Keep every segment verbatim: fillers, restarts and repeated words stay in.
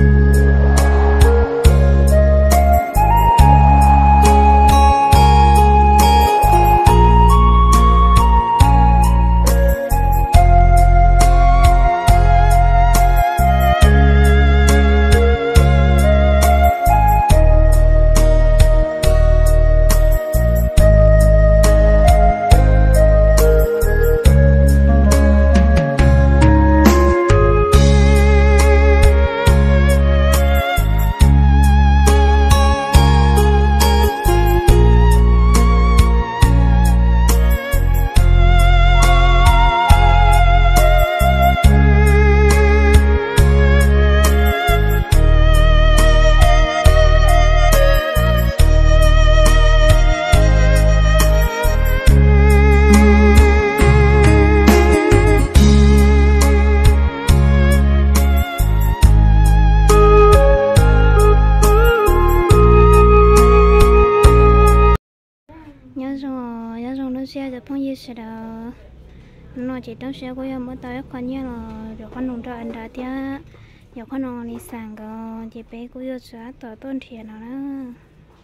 xe giờ phong gì sẽ đó nó chỉ trong xe của em mới tới khoan nhé là rồi khoan nông cho anh đã tiếc giờ khoan nông đi sang cái chỉ bé của em sẽ tỏ tôn thiệt nó đó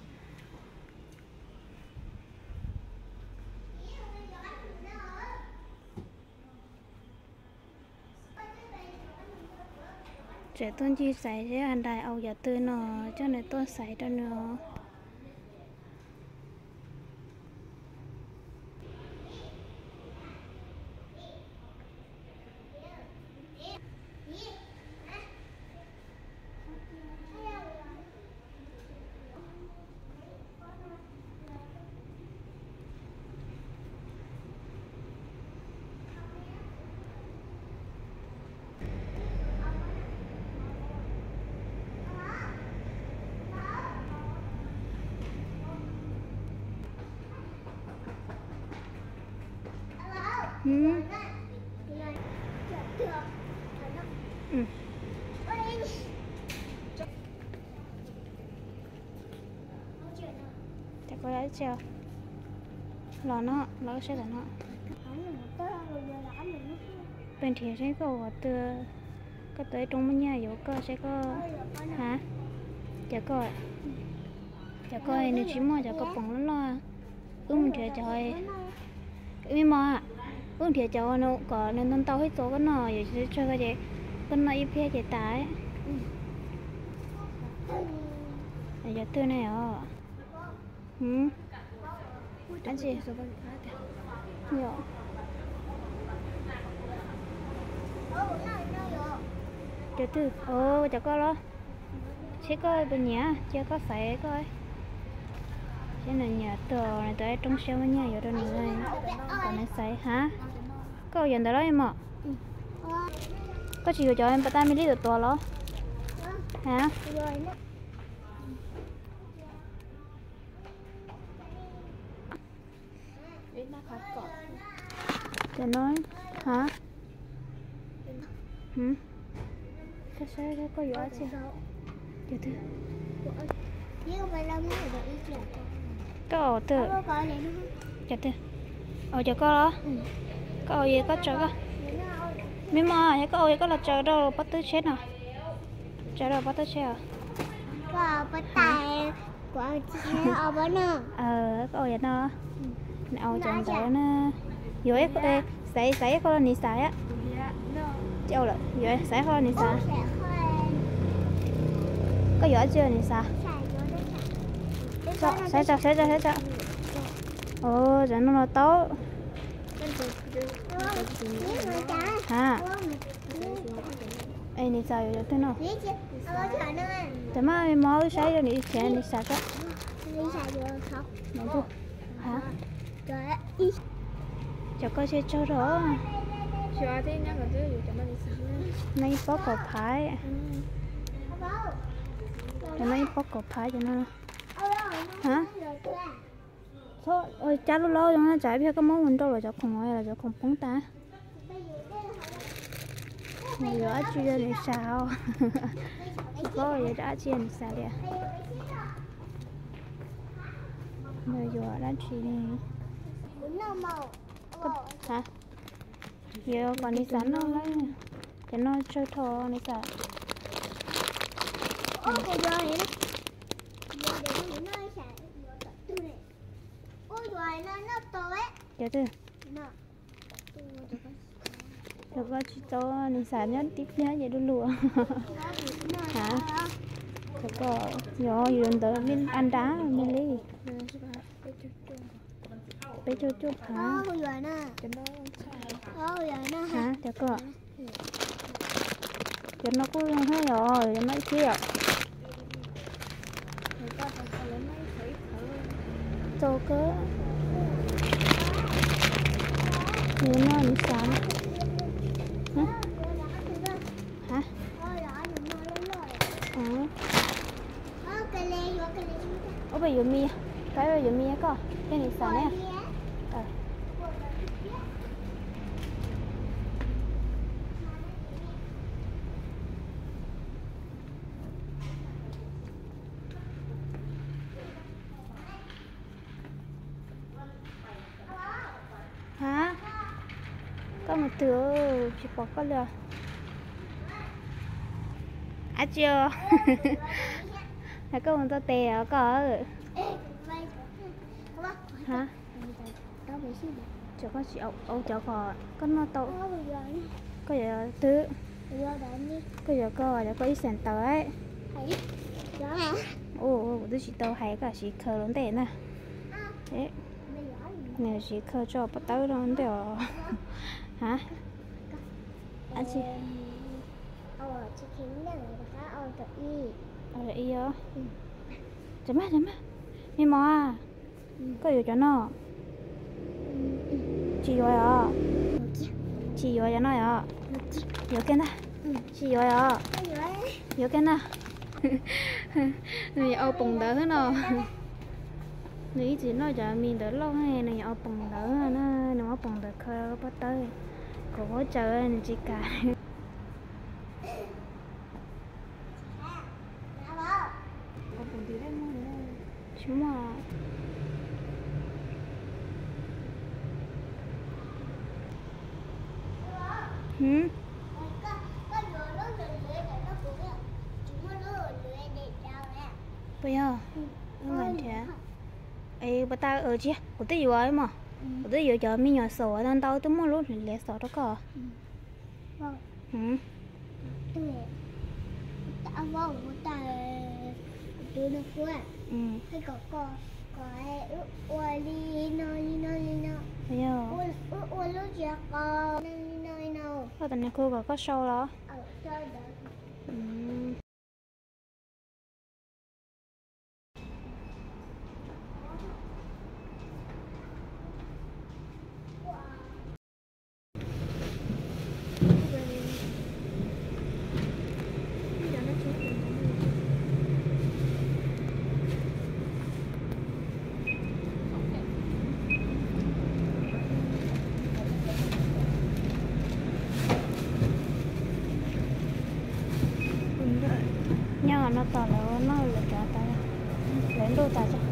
trẻ tôn chi xảy với anh đại âu giờ tư nó cho nên tôn xảy cho nó ừ. Ừ. Chắc có lẽ chưa lò nó lò sẽ là nó bên thì sẽ có từ có tới trong nhà yếu cơ sẽ có hả chả coi chả coi nếu chỉ mua chả có bóng lo ưng thì trời ưng mà ưng thì cháu nó có nên nó tao hết số cái nọ vậy chứ chơi cái gì cái nọ ít phía chạy tái để giờ tư này à ừ anh gì nhiều giờ tư ô chả có đó sẽ coi bên nhà chưa có phải coi cái này nhà tờ này tới trong xe với nhà ở đâu này còn này sấy hả có dần tới đó em ạ có chỉ cho em ta mới đi được to đó hả để nói hả ừ cái xe đó có gió chưa chưa thứ có ở từ chặt từ ở chỗ có đó có ở gì có chờ có mấy mà có ở gì có là chờ đâu bắt tới chết nào chờ đâu bắt tới chết à có bắt tay của chị ở bên nào ờ có ở gì đó nào chọn tới nó dưới cái sấy sấy có là nị sấy á châu là dưới sấy có là nị sấy có gió chưa nị sấy sấy cho sấy cho sấy cho ồ giờ nó là tốt hả em đi xài rồi thế nào thế mà em mới sấy rồi đi xe đi sạch á hả cho coi xe cho đó nay bó cổ phái nay bó cổ phái cho nó hả thôi ơi cha lâu lâu nó chạy theo cái món mình đâu rồi cho không nói là cho không phóng ta này giờ chia này sao có giờ đã chia này sao vậy bây giờ đã chia này hả giờ còn đi sẵn nó lấy cho nó chơi thò này sao Ôi còn rồi này. Giờ để nó nơi sẽ từ này. Ôi rồi nó nó tối. Giờ từ. Nó. Được có chị cho nên sáng nhất tiếp nhá vậy đu lùa. Hả? Được có rồi rồi tới bên ăn đá bên đi. Bé chút chút hả? Ôi rồi nè. Ôi rồi nè. Hả? Được có. Giờ nó cũng không hết rồi, giờ mấy kia. Tô cơ. Nếu nó đi sáng. Hả? Hả? Ừ. Ủa bây giờ mi cái bây giờ mi có cái này sáng nè. Ờ. Hả? Có một thứ chỉ bỏ có lừa. À chưa? Là có một tao tè ở có. Hả? Cho có chị ốc ốc cho có có nó tao có giờ thứ có giờ có giờ có ít sản tới ồ tôi chỉ tao hay cả chỉ khờ lớn tệ nè đấy nè chỉ khờ cho bắt tao lớn tệ hả anh chị ờ chị kiếm này là ở tự y ở y á chấm á chấm á mi mò à có gì cho nó chị rồi à chị rồi cho nó à nhiều cái nè chị rồi à nhiều cái nè này ao bùng đỡ nó nghĩ chỉ nói cho mình đỡ lâu hay này ao bùng đỡ nó nó bùng đỡ khơi bắt tới cổ hỗ trợ nên chỉ cả chúng mà hử bây giờ nó làm thế ấy bà ta ở chứ của tôi vừa ấy mà của tôi vừa chờ mình nhỏ sổ đang tao tôi mua lúc thì lẹ sổ đó cơ hử ta vào ta đưa nó qua ừ hay có có có ua li no li no li no bây giờ ua ua lúc giờ có li no li no có tình cô có có sâu đó ở chơi đó ừ nhau nó tỏ là nó là trả tay lấy đô ta chứ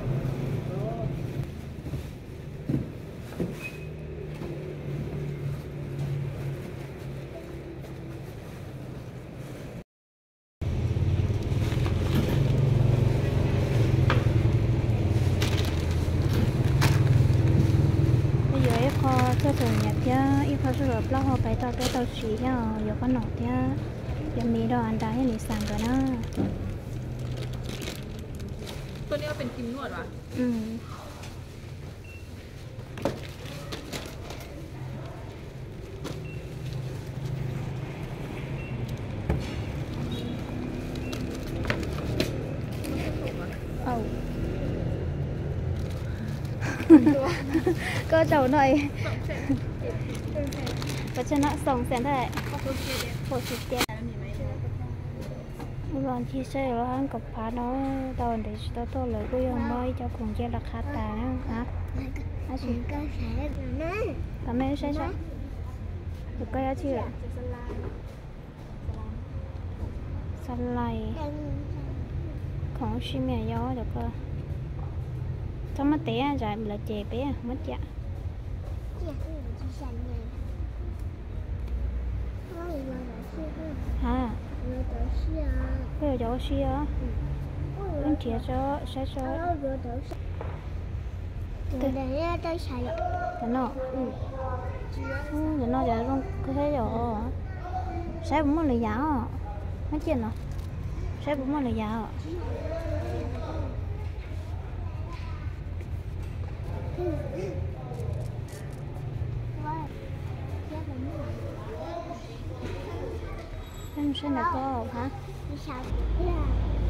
bây giờ em kho cho thường nhật chứ em kho sẽ được lo họ phải tao cái tao xí nhau giờ có nọ chứ giờ mi đồ ăn đáให้นี่สั่งกันนะตัวนี้เป็นครีมนวดวะอืมเอาก็เจ้าหน่อยก็ชนะสองแสนเท่าไหร่หกสิบเจ็ดก่อนที่ใช้ร้านกับพาน้อยตอนเด็กตัวโตเลยก็ยังไม่เจ้าคงจะราคาตานะฮะอาชีพ có sẽ là nó ทำไมใช่ใช่ถูกก็อาชีพสไลด์ของชิเมียย้อเดี๋ยวก็ถ้ามาเตะจ่ายมันละเจ็บไปอ่ะมัดจ้ะ chị chị sành này ôi rồi là siêu hơn ฮะ rồi 的是啊， bây giờ cháu xia á 我 bên kia cho sẽ cho 我有的是。对的，要到下了。 cái nó 嗯。 ừ cái nó giờ luôn cứ thế rồi sẽ cũng một lời giá à mấy chuyện nó sẽ cũng một lời giá à em sẽ là có hả 你想对啊。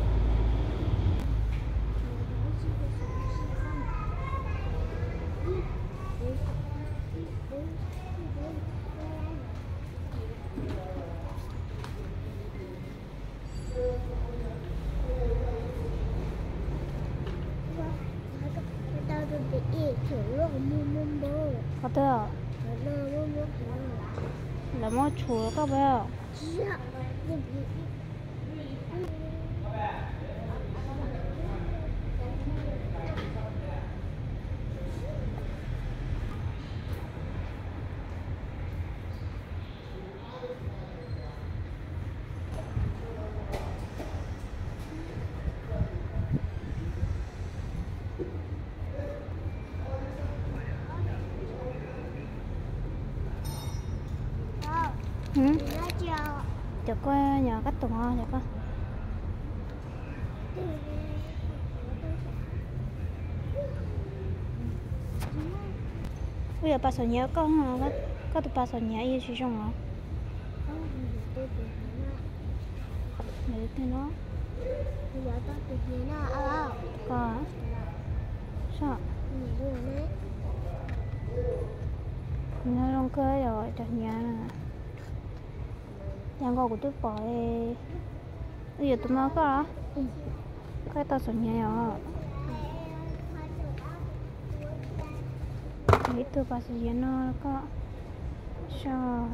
có được là mua chuối có phải không ừ chợ coi nhà cách tụng ho chợ coi bây giờ bà sợ nhớ con hả có có tụi bà sợ nhớ gì chứ không hả để cái nó có hả sao nó không cơ rồi chợ nhà nè đang gọi của tôi bỏ đi bây giờ tụi nó có hả cái tao sợ nhớ rồi nghĩ tôi bà sẽ diễn nó có sao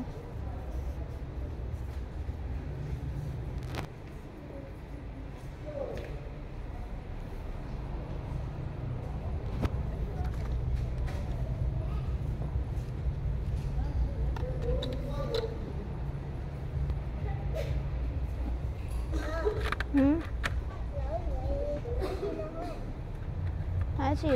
ừ hả gì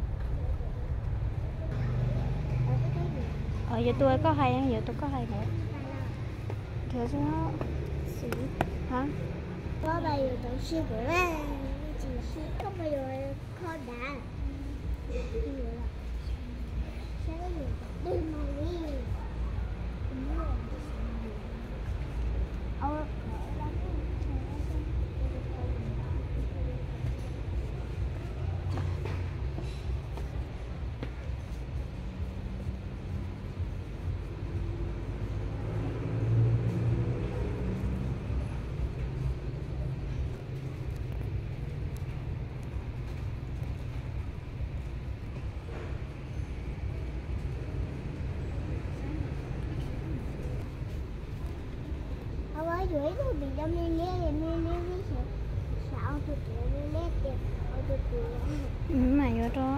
ở giờ tôi có hay giờ tôi có hay nữa thế chứ nó hả có bao nhiêu东西不会只是根本有人靠南有了现在有对吗你哦 dưới nó bị đâm lên lên lên lên lên sao tụt lên lên lên tụt lên mày vô đó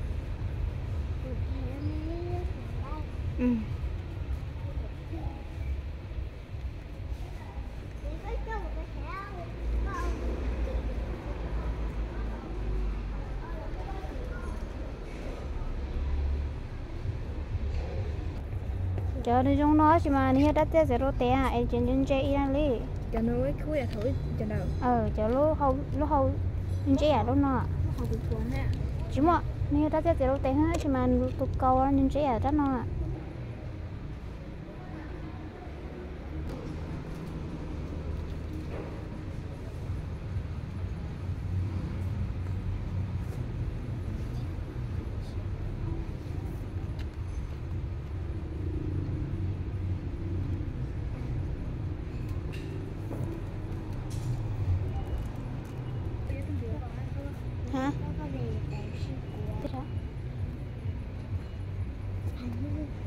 ừ giờ đi trong nó chỉ mà như đã té sẽ rốt té à em trên trên chơi ra đi cho nó với khui à thổi cho nào ờ giờ lúc hậu lúc hậu trên chơi à lúc nọ không được cuốn nè chỉ mà như đã té sẽ rốt té hết chỉ mà tụt cầu trên chơi à đó nọ hả?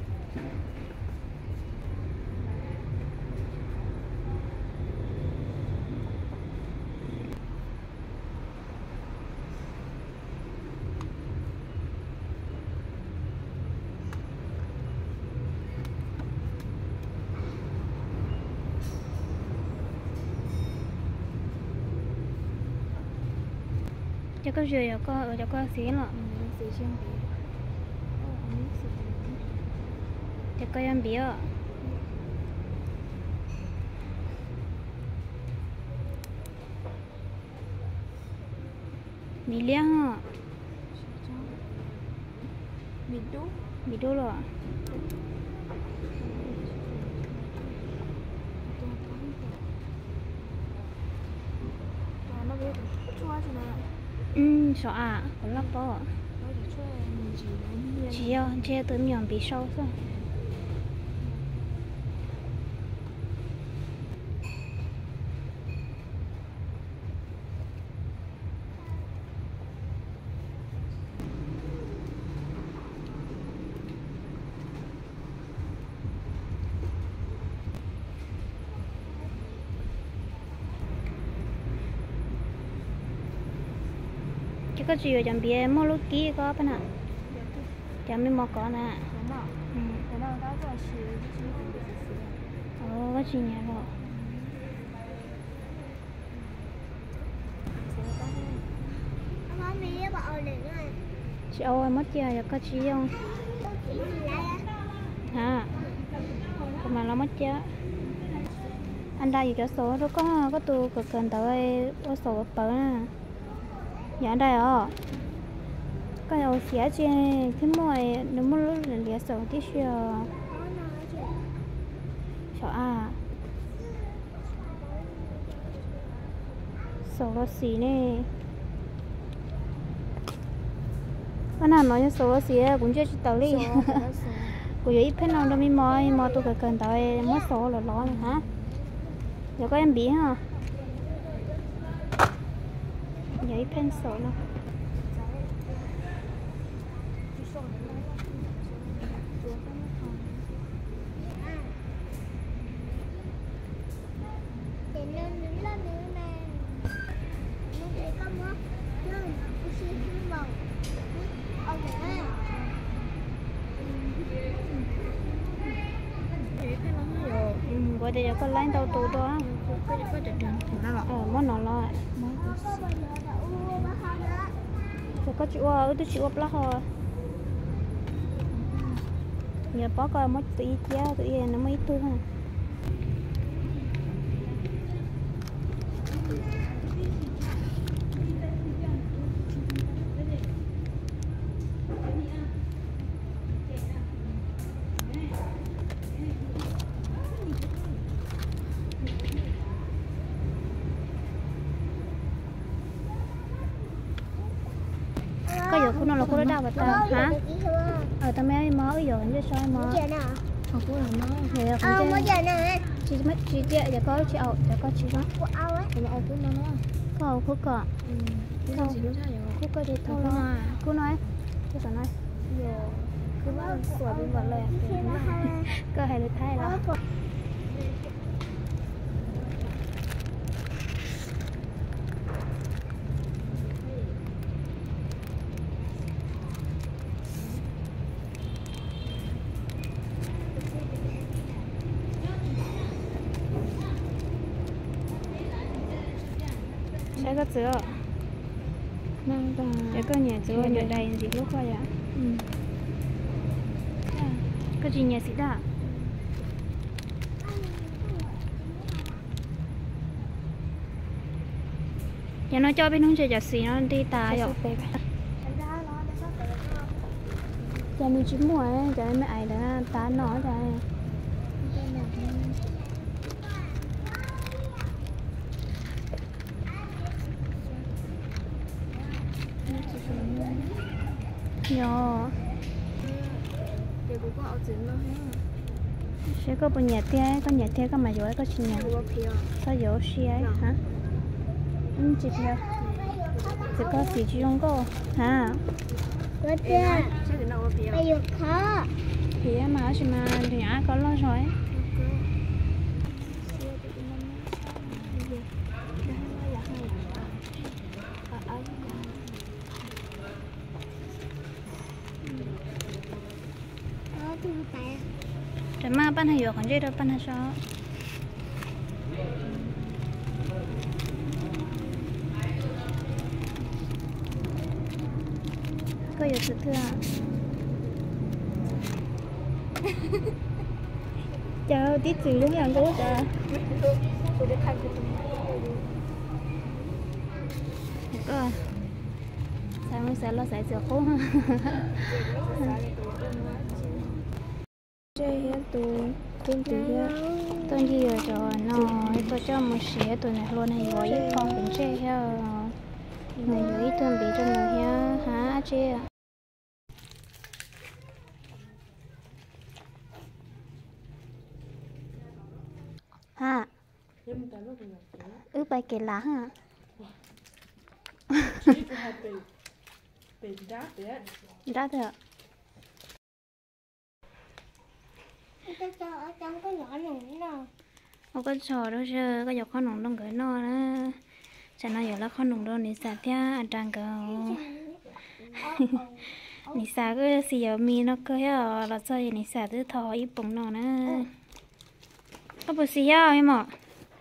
cho có dừa cho có ở cho có xí lọ Xí xem bí. Ô, anh ấy xí bí. cho có em bí ạ mì liang hả Mì đú. mì đô lọ Nó biết chua chứ nào. ừ sợ à có lắc bò Nó chỉ chua mình chỉ lấy nhiên. chỉ à che tới miệng bị sâu thôi cái có gì ở trong bia mua lúc kia có bên nào chẳng biết mua có nè Đúng không? ừ. Cái nào đó là xí xí cũng được xí. ồ có gì nhỉ rồi Không mì nó bỏ lên rồi. chị ơi mất chưa giờ có chị không Chị gì lại á? hả còn mà nó mất chưa anh đây gì cái số đó có có tu cực cần tới có số bự nè dạ anh đây à cái đầu xé trên cái mồi nếu mà lúc là liệt số tí xíu Có nói chứ. sợ à số nó xí nè cái nào nói số nó xí cũng chưa chỉ tao đi của giấy phép nào đâu mới mồi mồi tôi cần tới mất số là lo này hả giờ có em bí hả giấy phép số nào Thì nên đứng lên nữa nè. Nó để có mất. Chứ nó xí xí bầu. Ông nè. Thế cái nó hay rồi. ừ gọi để cho con lấy tàu tù đó Có có chặt đường thằng nó lọ. ờ món nó lo Mới có Có bao giờ là u bác con đó. rồi có chịu ờ tôi chịu lắm thôi giờ bó coi mất tự ý chia tự ý nó mới tu ha có giờ cô nó là cô đã đau vào ta hả ở tao mấy mó giờ như sao mó Giờ nào? Không có là nó. thì là Ờ, cũng mới chơi giờ nè. chị mất chị chị giờ có chị ẩu giờ có chị đó Của ông ấy. Mà ông cũng nó nó. có ẩu cô cọ Ừ. Cái gì cũng thay rồi. cô có đi thôi Cô lo nói. cô nói cô sao nói Giờ cứ bắt sửa bên vật lên. Khi nó hay. cơ hay được thay Có là của sẽ có chữa Năng ta. sẽ có nhà chữa nhà đầy gì lúc qua vậy Ừ. có gì nhà sĩ đó nhà nó cho bên không chơi giả sĩ nó đi tà rồi Thành ra nó đã có thể không? cha mình chỉ mua ấy cho nên mẹ ấy đã tá nó cho nên nhỏ Để cũng có áo chín nó hết. sẽ có bên nhà thế có nhà thế có mà rồi có chuyện nhà Ủa kìa. sao dỗ xí ấy hả ừ chị theo chỉ có gì chứ không có hả Có chưa? Chắc cái nào kìa. Bây giờ khó. thì em mà chỉ mà thì ai có lo rồi Có thu tài. để mà ban hay rồi còn gì đâu ban hay sao có giờ sự thưa chào tí chữ đúng là cố chào có sao mới sẽ lo sẽ sửa khô ha chơi hết tụi tên tụi hết tôi gì rồi cho nó tôi cho một xíu tụi này luôn này gọi ít con cũng chơi hết người dưới tôi bị cho người hết hả chơi ha ướp bài kể lá hả đã được cái cho ở trong cái nhỏ này nào không có trò đâu chứ có dọc con nồng đông gửi no nữa chả nói giờ là con nồng đông đi xả thia ăn trang cầu đi xả cái xì ở mi nó cơ á là sao đi xả thứ thò ít bụng nó nữa có bữa xì á em ạ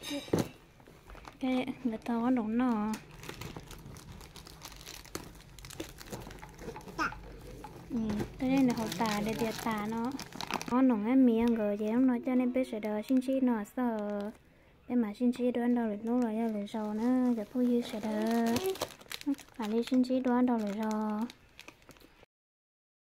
cái người ta con nồng nó ừ tới đây là hậu tả để tiệt tả nó con nồng em miệng gờ vậy nó cho nên biết sẽ đỡ xin chi nó sợ em mà xin chi đoán đâu được nó rồi rồi rồi nữa giờ phu dư sẽ đỡ phải đi xin chi đoán đâu rồi rồi